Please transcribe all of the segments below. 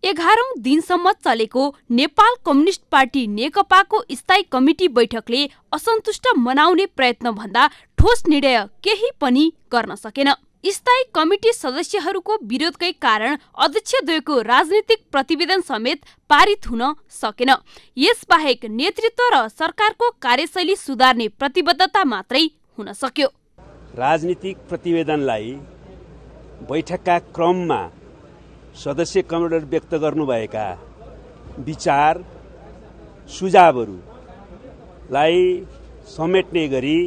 11औं दिनसम्म चलेको Nepal communist party नेकपाको स्थायी कमिटी बैठकले असन्तुष्ट मनाउने प्रयत्न भन्दा ठोस निर्णय केही पनि गर्न सकेन। स्थायी कमिटी सदस्यहरूको विरोधकै कारण अध्यक्षद्वयको राजनीतिक प्रतिवेदन समेत पारित हुन सकेन। यसबाहेक नेतृत्व र सरकारको कार्यशैली सुधार्ने प्रतिबद्धता मात्रै हुन सक्यो। राजनीतिक प्रतिवेदनलाई बैठकका क्रममा सदस्य कमिटीले व्यक्त गर्नुभएका विचार सुझावहरूलाई समेट्ने गरी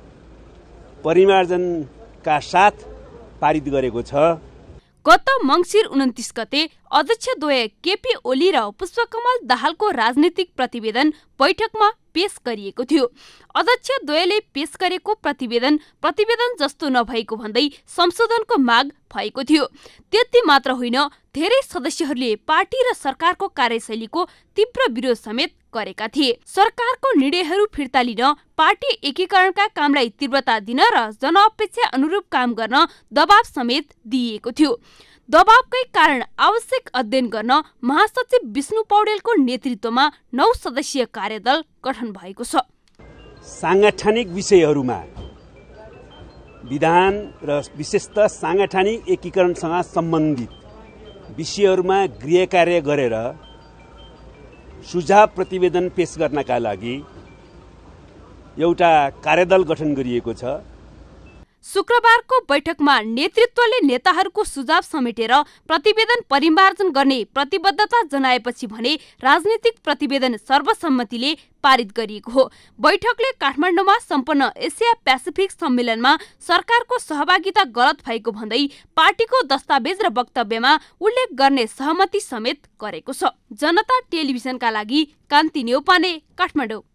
परिमार्जनका साथ पारित गरेको छ। गत मङ्सिर 29 गते अध्यक्षद्वय केपी ओली र पुष्पकमल दाहालको राजनीतिक प्रतिवेदन बैठकमा पेश गरिएको थियो। अध्यक्षद्वयले पेश गरेको प्रतिवेदन जस्तो नभएको भन्दै संशोधनको माग भएको थियो। त्यति मात्र होइन, धेरै सदस्यहरूले पार्टी र सरकारको कार्यशैलीको तीव्र विरोध समेत गरेका थिए। सरकारको निर्णयहरू फिर्ता लिन, पार्टी एकीकरणका कामलाई तीव्रता दिन र जनअपेक्षा अनुरूप काम गर्न दबाव समेत दिइएको थियो। दबावकै कारण आवश्यक अध्ययन गर्न महासचिव विष्णु पौडेलको नेतृत्वमा 9 सदस्यीय कार्यदल गठन भएको छ। सांगठनिक विषयहरूमा विधान र विशेषतः सांगठनिक एकीकरणसँग सम्बन्धित विषयहरूमा गृह कार्य गरेर सुझाव प्रतिवेदन पेश गर्नका लागि एउटा कार्यदल गठन गरिएको छ। शुक्रबारको बैठकमा नेतृत्वले नेताहरूको सुझाव समेटेर प्रतिवेदन परिमार्जन गर्ने प्रतिबद्धता जनाएपछि भने राजनीतिक प्रतिवेदन सर्वसम्मतिले पारित गरिएको हो। बैठकले काठमाडौँमा सम्पन्न एसिया पेसिफिक सम्मेलनमा सरकारको सहभागिता गलत भएको भन्दै पार्टीको दस्तावेज र वक्तव्यमा उल्लेख गर्ने सहमति समेत गरेको छ। जनता टेलिभिजनका लागि कान्ति न्यौपाने, काठमाडौँ।